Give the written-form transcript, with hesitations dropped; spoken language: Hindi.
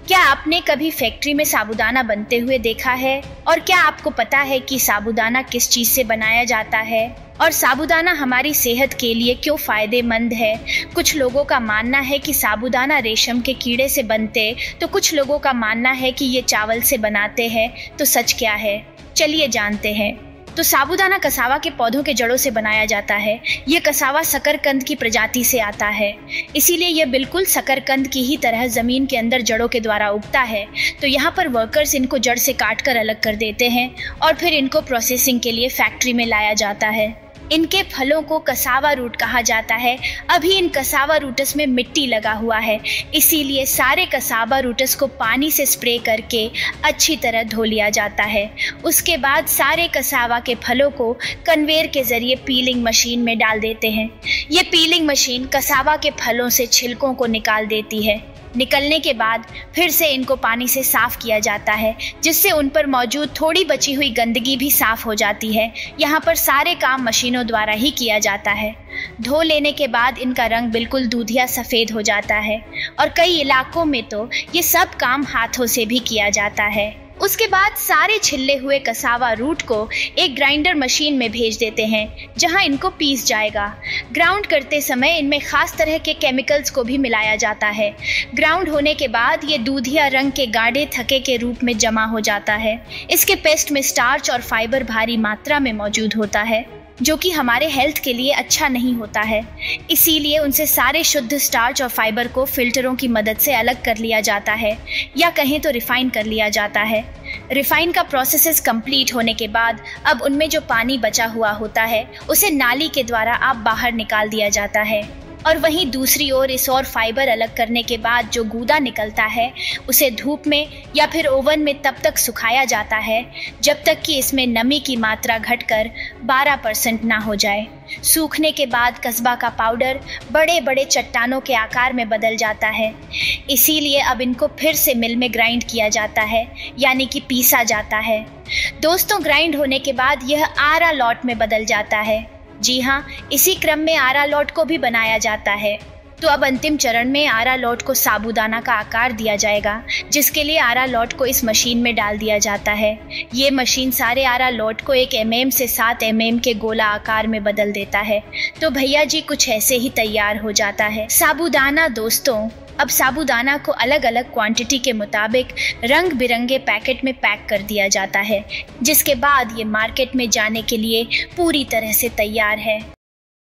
क्या आपने कभी फैक्ट्री में साबूदाना बनते हुए देखा है? और क्या आपको पता है कि साबूदाना किस चीज से बनाया जाता है और साबूदाना हमारी सेहत के लिए क्यों फायदेमंद है? कुछ लोगों का मानना है कि साबूदाना रेशम के कीड़े से बनते, तो कुछ लोगों का मानना है कि ये चावल से बनाते हैं। तो सच क्या है, चलिए जानते हैं। तो साबूदाना कसावा के पौधों के जड़ों से बनाया जाता है। ये कसावा शकरकंद की प्रजाति से आता है, इसीलिए यह बिल्कुल शकरकंद की ही तरह जमीन के अंदर जड़ों के द्वारा उगता है। तो यहाँ पर वर्कर्स इनको जड़ से काट कर अलग कर देते हैं और फिर इनको प्रोसेसिंग के लिए फैक्ट्री में लाया जाता है। इनके फलों को कसावा रूट कहा जाता है। अभी इन कसावा रूटस में मिट्टी लगा हुआ है, इसीलिए सारे कसावा रूटस को पानी से स्प्रे करके अच्छी तरह धो लिया जाता है। उसके बाद सारे कसावा के फलों को कन्वेयर के जरिए पीलिंग मशीन में डाल देते हैं। ये पीलिंग मशीन कसावा के फलों से छिलकों को निकाल देती है। निकलने के बाद फिर से इनको पानी से साफ किया जाता है, जिससे उन पर मौजूद थोड़ी बची हुई गंदगी भी साफ हो जाती है। यहाँ पर सारे काम मशीनों द्वारा ही किया जाता है। धो लेने के बाद इनका रंग बिल्कुल दूधिया सफ़ेद हो जाता है और कई इलाकों में तो ये सब काम हाथों से भी किया जाता है। उसके बाद सारे छिले हुए कसावा रूट को एक ग्राइंडर मशीन में भेज देते हैं, जहां इनको पीस जाएगा। ग्राउंड करते समय इनमें खास तरह के केमिकल्स को भी मिलाया जाता है। ग्राउंड होने के बाद ये दूधिया रंग के गाढ़े थके के रूप में जमा हो जाता है। इसके पेस्ट में स्टार्च और फाइबर भारी मात्रा में मौजूद होता है, जो कि हमारे हेल्थ के लिए अच्छा नहीं होता है। इसीलिए उनसे सारे शुद्ध स्टार्च और फाइबर को फिल्टरों की मदद से अलग कर लिया जाता है, या कहें तो रिफाइन कर लिया जाता है। रिफाइन का प्रोसेस कंप्लीट होने के बाद अब उनमें जो पानी बचा हुआ होता है उसे नाली के द्वारा आप बाहर निकाल दिया जाता है। और वहीं दूसरी ओर इस और फाइबर अलग करने के बाद जो गूदा निकलता है उसे धूप में या फिर ओवन में तब तक सुखाया जाता है जब तक कि इसमें नमी की मात्रा घटकर 12% ना हो जाए। सूखने के बाद कस्बा का पाउडर बड़े बड़े चट्टानों के आकार में बदल जाता है। इसीलिए अब इनको फिर से मिल में ग्राइंड किया जाता है, यानी कि पीसा जाता है। दोस्तों, ग्राइंड होने के बाद यह आरा लॉट में बदल जाता है। जी हाँ, इसी क्रम में आरा लॉट को भी बनाया जाता है। तो अब अंतिम चरण में आरा लॉट को साबूदाना का आकार दिया जाएगा, जिसके लिए आरा लॉट को इस मशीन में डाल दिया जाता है। ये मशीन सारे आरा लॉट को 1 mm से 7 mm के गोला आकार में बदल देता है। तो भैया जी कुछ ऐसे ही तैयार हो जाता है साबूदाना। दोस्तों, अब साबूदाना को अलग अलग क्वांटिटी के मुताबिक रंग बिरंगे पैकेट में पैक कर दिया जाता है, जिसके बाद ये मार्केट में जाने के लिए पूरी तरह से तैयार है।